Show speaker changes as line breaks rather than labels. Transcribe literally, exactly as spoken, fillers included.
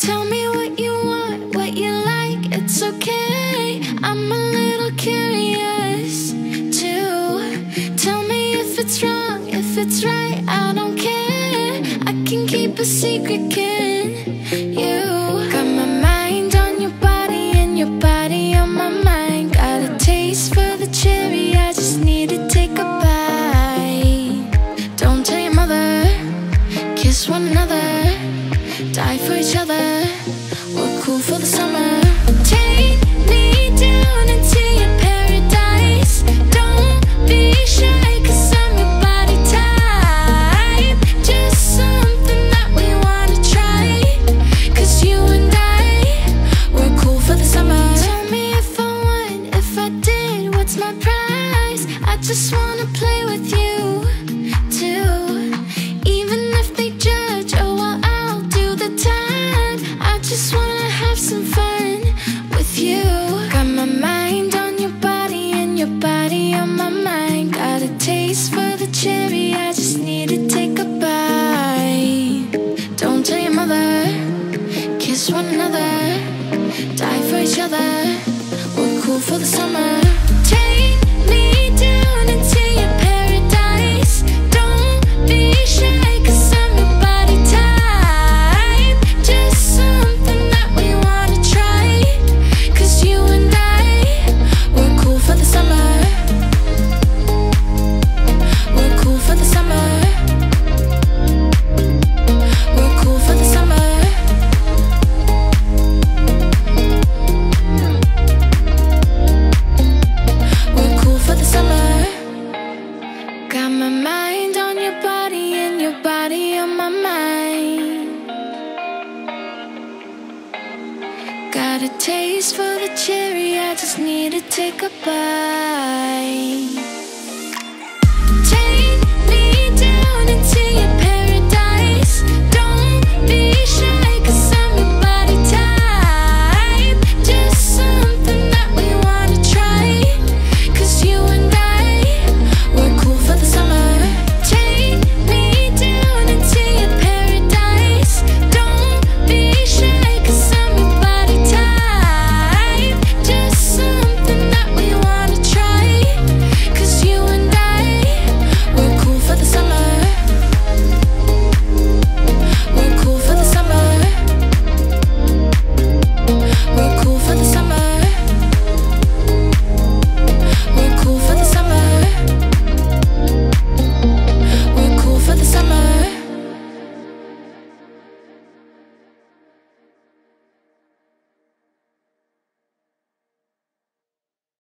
Tell me what you want, what you like, it's okay. I'm a little curious too. Tell me if it's wrong, if it's right, I don't care. I can keep a secret, can you? Got my mind on your body and your body on my mind. Got a taste for the cherry, I just need to take a bite. Don't tell your mother, kiss one another, die for each other. We're cool for the summer. Take me down into your paradise. Don't be shy, cause I'm your body type. Just something that we wanna try, cause you and I, we're cool for the summer. Tell me if I won, if I did, what's my prize? I just wanna play with you too. Even if they judge, oh well, I'll do the time. I just wanna have some fun with you. Got my mind on your body and your body on my mind. Got a taste for the cherry, I just need to take a bite. Don't tell your mother, kiss one another, die for each other. We're cool for the summer. Take me down into your paradise. Don't be shy, cause I'm your body type. Just something that we wanna try, cause you and I, we're cool for the summer. We're cool for the summer. We're cool for the summer. We're cool for the summer. Got my mind on your body and your body on my mind. Got a taste for the cherry, I just need to take a bite.